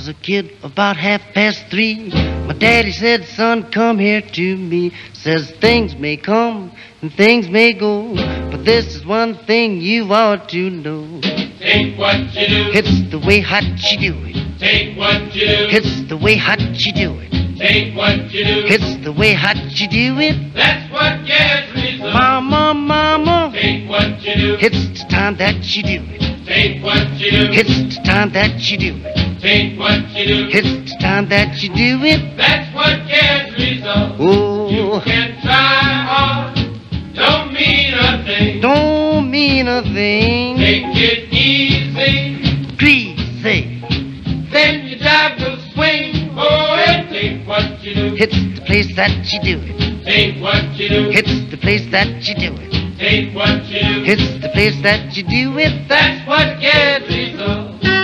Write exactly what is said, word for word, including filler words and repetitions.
was a kid about half past three. My daddy said, son, come here to me. Says things may come and things may go, but this is one thing you ought to know. Take what you do. It's the way hot you do it. Take what you do. It's the way hot you do it. Take what you do. It's the way hot you do it. That's what gets results. Mama, mama. Take what you do. It's the time that you do it. Take what you do. It's the time that you do it. Take what you do. It's the time that you do it. That's what gets results. Oh, You can try hard. Don't mean a thing. don't mean a thing. Take it easy. Greasy. Then your job will swing. Oh, and take what you do. It's the place that you do it. Take what you do. It's the place that you do it. Take what you do. It's the place that you do it. That's what gets results.